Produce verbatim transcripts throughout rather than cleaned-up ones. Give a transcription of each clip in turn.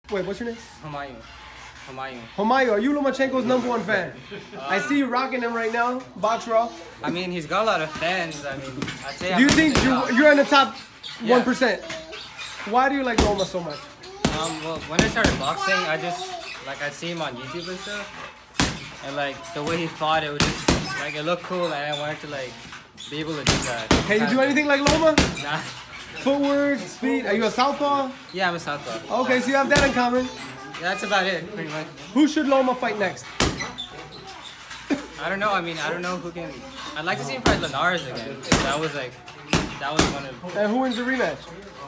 Wait, what's your name? Humayun. Humayun. Humayun, are you Lomachenko's number one fan? Uh, I see you rocking him right now, Box Raw. I mean, he's got a lot of fans. I mean, I'd say. Do you think you're, you're in the top yeah. one percent? Why do you like Loma so much? Um, well, when I started boxing, I just, like, I'd see him on YouTube and stuff. And, like, the way he fought, it was just, like, it looked cool, and I wanted to, like, be able to do that. Can you do anything like Loma? Nah. Footwork, speed. Are you a southpaw? Yeah, I'm a southpaw. Okay, so you have that in common. Yeah, that's about it, pretty much. Who should Loma fight next? I don't know. I mean, I don't know who can. I'd like to see him fight Linares again. That was like, that was one of. And who wins the rematch?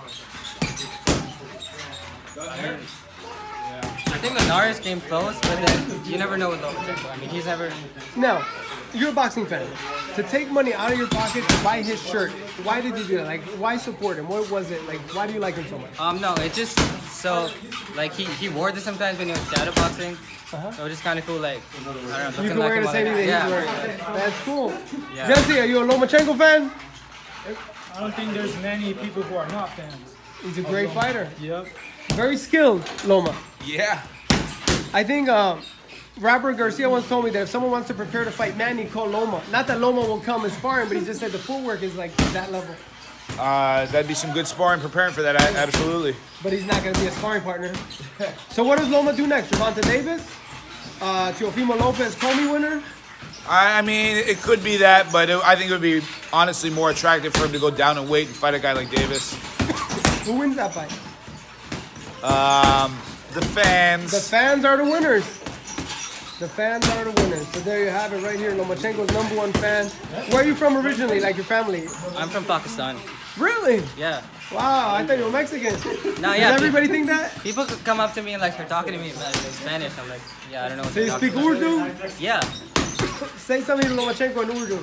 I, mean, I think Linares came close, but then you never know with Lomachenko. I mean, he's never. Now, you're a boxing fan. To take money out of your pocket to buy his shirt, why did you do that? Like, why support him? What was it? Like, why do you like him so much? Um, no, it just so like he he wore this sometimes when he was shadow boxing. Uh-huh. So it was just kind of cool, like I don't know, looking you can like wear him the same on thing the- that he's yeah. wearing. That's cool. Yeah. Jesse, are you a Lomachenko fan? I don't think there's many people who are not fans. He's a great fighter. Yep. Very skilled, Loma. Yeah. I think um, rapper Garcia once told me that if someone wants to prepare to fight Manny, call Loma. Not that Loma will come and sparring, but he just said the footwork is like that level. Uh, that'd be some good sparring preparing for that, a- absolutely. But he's not going to be a sparring partner. So what does Loma do next? Gervonta Davis? Uh, Teofimo Lopez, Comey winner? I, I mean, it could be that, but it, I think it would be honestly more attractive for him to go down in weight and fight a guy like Davis. Who wins that fight? Um, the fans. The fans are the winners. The fans are the winners. So there you have it right here. Lomachenko's number one fan. Where are you from originally, like your family? I'm from Pakistan. Really? Yeah. Wow, I thought you were Mexican. No, Does yeah. everybody think that? People could come up to me and like start talking to me in Spanish. I'm like, yeah, I don't know. What So you they're speak talking about. Urdu? Yeah. Say something to Lomachenko in Urdu.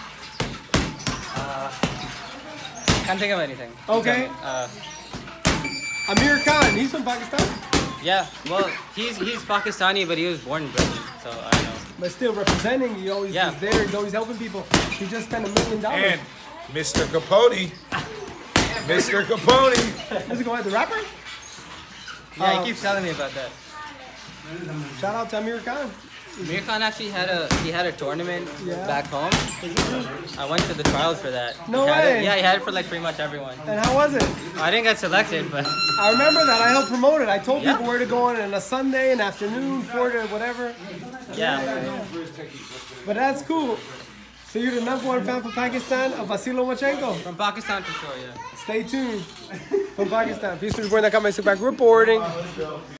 Uh, can't think of anything. Okay. Uh, Amir Khan, he's from Pakistan. yeah. Well, he's he's Pakistani, but he was born in Britain, so I don't know. But still representing, he always Yeah. is there, he's always helping people. He just spent a million dollars. And Mister Capote. Mister Capote. Let's go ahead, the rapper? Yeah, Um, he keeps telling me about that. Shout out to Amir Khan. Amir Khan actually had a he had a tournament Yeah. back home. I went to the trials for that. No He had way. It, yeah, he had it for like pretty much everyone. And how was it? I didn't get selected, but I remember that. I helped promote it. I told Yeah. people where to go on on a Sunday, an afternoon, four to whatever. yeah. But that's cool. So you're the number one fan from Pakistan of Vasil Lomachenko. From Pakistan for sure, yeah. Stay tuned. From Pakistan. Peace to the point that got my back reporting.